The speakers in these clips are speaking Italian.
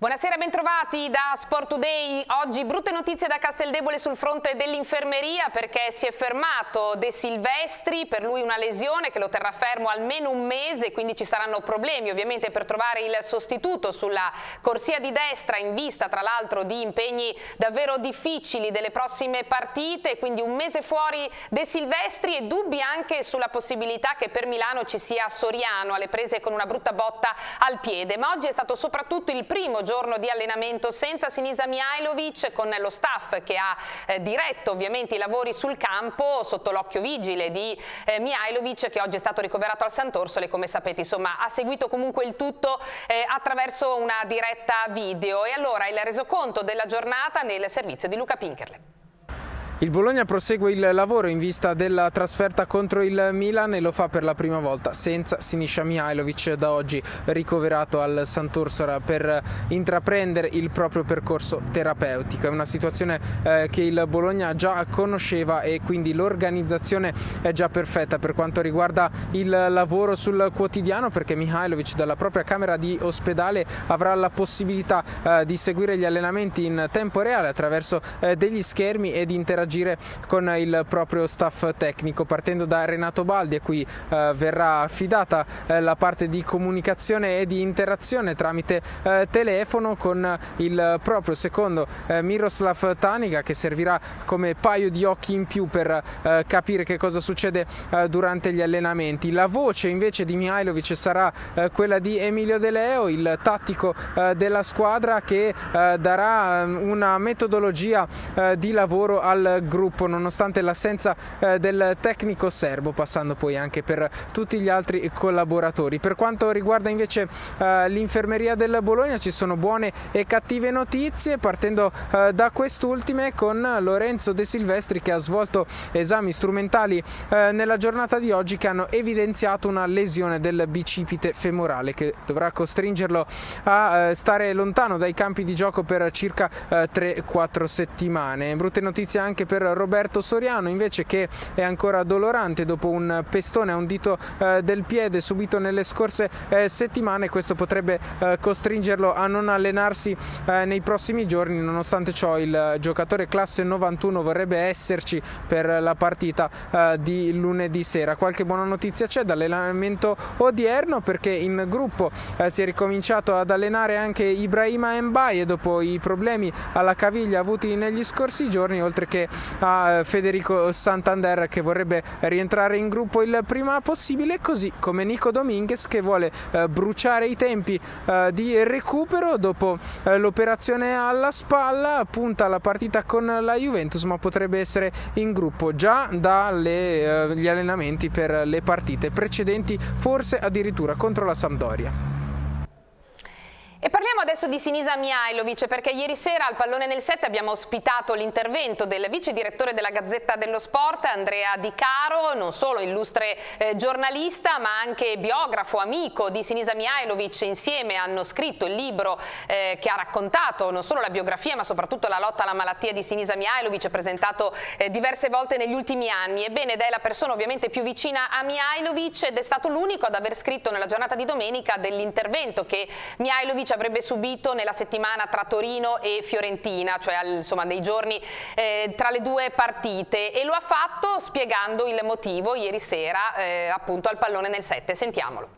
Buonasera, bentrovati da Sport Today. Oggi brutte notizie da Casteldebole sul fronte dell'infermeria perché si è fermato De Silvestri, per lui una lesione che lo terrà fermo almeno un mese, quindi ci saranno problemi ovviamente per trovare il sostituto sulla corsia di destra in vista tra l'altro di impegni davvero difficili delle prossime partite, quindi un mese fuori De Silvestri e dubbi anche sulla possibilità che per Milano ci sia Soriano alle prese con una brutta botta al piede, ma oggi è stato soprattutto il primo giorno di allenamento senza Sinisa Mihajlovic, con lo staff che ha diretto ovviamente i lavori sul campo sotto l'occhio vigile di Mihajlovic, che oggi è stato ricoverato al Sant'Orsola e come sapete insomma ha seguito comunque il tutto attraverso una diretta video. E allora il resoconto della giornata nel servizio di Luca Pinkerle. Il Bologna prosegue il lavoro in vista della trasferta contro il Milan e lo fa per la prima volta senza Sinisa Mihajlovic, da oggi ricoverato al Sant'Orsola per intraprendere il proprio percorso terapeutico. È una situazione che il Bologna già conosceva e quindi l'organizzazione è già perfetta per quanto riguarda il lavoro sul quotidiano, perché Mihajlovic dalla propria camera di ospedale avrà la possibilità di seguire gli allenamenti in tempo reale attraverso degli schermi e di interagire con il proprio staff tecnico, partendo da Renato Baldi, a cui verrà affidata la parte di comunicazione e di interazione tramite telefono, con il proprio secondo Miroslav Taniga, che servirà come paio di occhi in più per capire che cosa succede durante gli allenamenti. La voce invece di Mihajlovic sarà quella di Emilio De Leo, il tattico della squadra, che darà una metodologia di lavoro al gruppo nonostante l'assenza del tecnico serbo, passando poi anche per tutti gli altri collaboratori. Per quanto riguarda invece l'infermeria del Bologna, ci sono buone e cattive notizie, partendo da quest'ultime, con Lorenzo De Silvestri, che ha svolto esami strumentali nella giornata di oggi che hanno evidenziato una lesione del bicipite femorale che dovrà costringerlo a stare lontano dai campi di gioco per circa 3-4 settimane. Brutte notizie anche per Roberto Soriano invece, che è ancora dolorante dopo un pestone a un dito del piede subito nelle scorse settimane. Questo potrebbe costringerlo a non allenarsi nei prossimi giorni. Nonostante ciò, il giocatore classe 91 vorrebbe esserci per la partita di lunedì sera. Qualche buona notizia c'è dall'allenamento odierno, perché in gruppo si è ricominciato ad allenare anche Ibrahima Mbaye dopo i problemi alla caviglia avuti negli scorsi giorni, oltre che a Federico Santander, che vorrebbe rientrare in gruppo il prima possibile, così come Nico Dominguez, che vuole bruciare i tempi di recupero dopo l'operazione alla spalla. Punta alla partita con la Juventus, ma potrebbe essere in gruppo già dagli allenamenti per le partite precedenti, forse addirittura contro la Sampdoria. E parliamo adesso di Sinisa Mihajlovic, perché ieri sera al Pallone nel 7 abbiamo ospitato l'intervento del vice direttore della Gazzetta dello Sport, Andrea Di Caro, non solo illustre giornalista ma anche biografo, amico di Sinisa Mihajlovic. Insieme hanno scritto il libro che ha raccontato non solo la biografia ma soprattutto la lotta alla malattia di Sinisa Mihajlovic, presentato diverse volte negli ultimi anni. Ebbene, ed è la persona ovviamente più vicina a Mihajlovic ed è stato l'unico ad aver scritto nella giornata di domenica dell'intervento che Mihajlovic avrebbe subito nella settimana tra Torino e Fiorentina, cioè insomma nei giorni tra le due partite, e lo ha fatto spiegando il motivo ieri sera appunto al Pallone nel 7. Sentiamolo.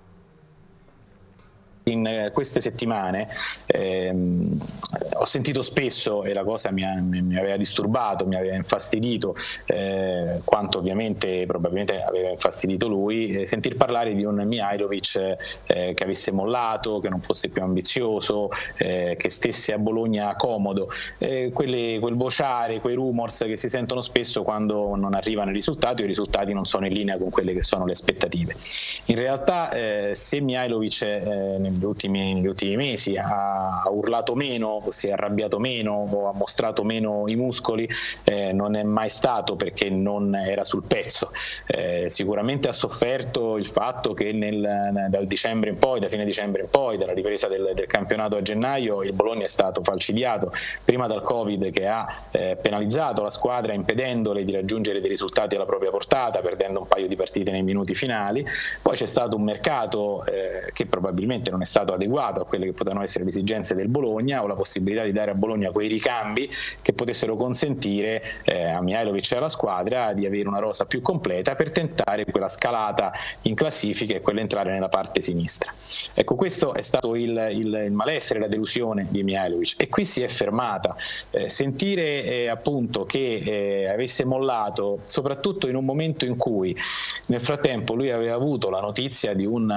In queste settimane ho sentito spesso, e la cosa mi aveva disturbato, mi aveva infastidito, quanto ovviamente probabilmente aveva infastidito lui, sentir parlare di un Mihajlovic che avesse mollato, che non fosse più ambizioso, che stesse a Bologna comodo, quel vociare, quei rumors che si sentono spesso quando non arrivano i risultati o i risultati non sono in linea con quelle che sono le aspettative. In realtà se Mihajlovic negli ultimi mesi ha urlato meno, si è arrabbiato meno o ha mostrato meno i muscoli, non è mai stato perché non era sul pezzo. Sicuramente ha sofferto il fatto che dal dicembre in poi, da fine dicembre in poi, dalla ripresa del campionato a gennaio, il Bologna è stato falcidiato prima dal Covid, che ha penalizzato la squadra impedendole di raggiungere dei risultati alla propria portata, perdendo un paio di partite nei minuti finali. Poi c'è stato un mercato che probabilmente non è è stato adeguato a quelle che potevano essere le esigenze del Bologna, o la possibilità di dare a Bologna quei ricambi che potessero consentire a Mihajlovic e alla squadra di avere una rosa più completa per tentare quella scalata in classifica e quell'entrare nella parte sinistra. Ecco, questo è stato il malessere, la delusione di Mihajlovic, e qui si è fermata. Sentire appunto che avesse mollato, soprattutto in un momento in cui nel frattempo lui aveva avuto la notizia di un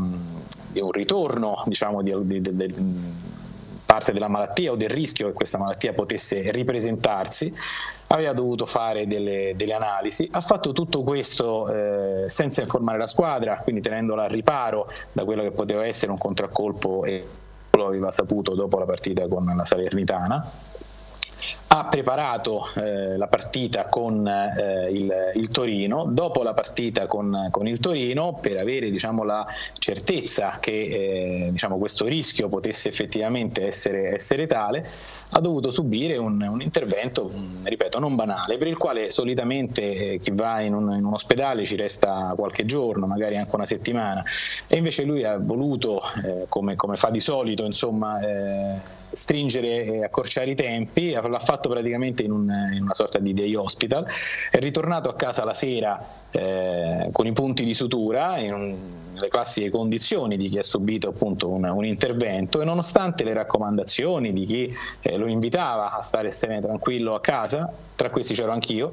ritorno, diciamo, parte della malattia o del rischio che questa malattia potesse ripresentarsi, aveva dovuto fare delle analisi, ha fatto tutto questo senza informare la squadra, quindi tenendola al riparo da quello che poteva essere un contraccolpo, e lo aveva saputo dopo la partita con la Salernitana. Ha preparato la partita con il Torino, dopo la partita con il Torino, per avere, diciamo, la certezza che diciamo, questo rischio potesse effettivamente essere tale, ha dovuto subire un intervento, ripeto, non banale, per il quale solitamente chi va in un ospedale ci resta qualche giorno, magari anche una settimana, e invece lui ha voluto, come fa di solito, insomma, stringere e accorciare i tempi. L'ha fatto praticamente in una sorta di day hospital, è ritornato a casa la sera con i punti di sutura, nelle classiche condizioni di chi ha subito appunto un intervento, e nonostante le raccomandazioni di chi lo invitava a stare sereno, tranquillo a casa, tra questi c'ero anch'io,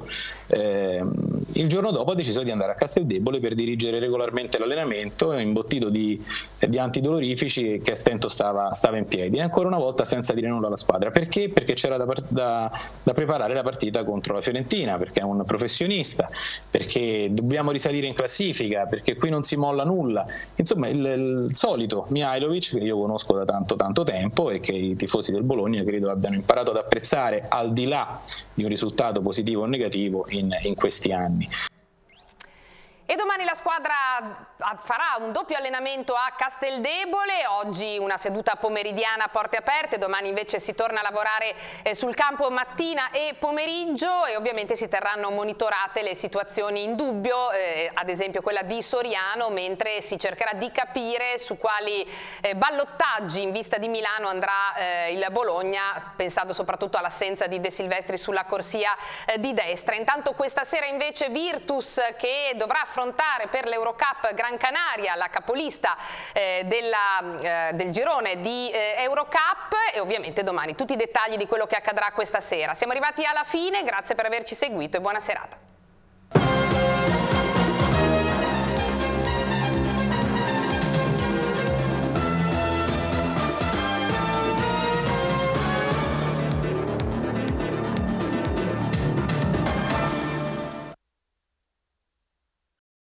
il giorno dopo ha deciso di andare a Casteldebole per dirigere regolarmente l'allenamento, imbottito di antidolorifici, che a stento stava in piedi, e ancora una volta senza dire nulla alla squadra. Perché? Perché c'era da preparare la partita contro la Fiorentina, perché è un professionista, perché dobbiamo risalire in classifica, perché qui non si molla nulla. Insomma, il solito Mihajlovic, che io conosco da tanto tempo e che i tifosi del Bologna credo abbiano imparato ad apprezzare, al di là di un risultato positivo o negativo in questi anni. E domani la squadra farà un doppio allenamento a Casteldebole, oggi una seduta pomeridiana a porte aperte, domani invece si torna a lavorare sul campo mattina e pomeriggio, e ovviamente si terranno monitorate le situazioni in dubbio, ad esempio quella di Soriano, mentre si cercherà di capire su quali ballottaggi in vista di Milano andrà il Bologna, pensando soprattutto all'assenza di De Silvestri sulla corsia di destra. Intanto questa sera invece Virtus, che dovrà affrontare per l'Eurocup Gran Canaria, la capolista del girone di Eurocup, e ovviamente domani tutti i dettagli di quello che accadrà questa sera. Siamo arrivati alla fine, grazie per averci seguito e buona serata.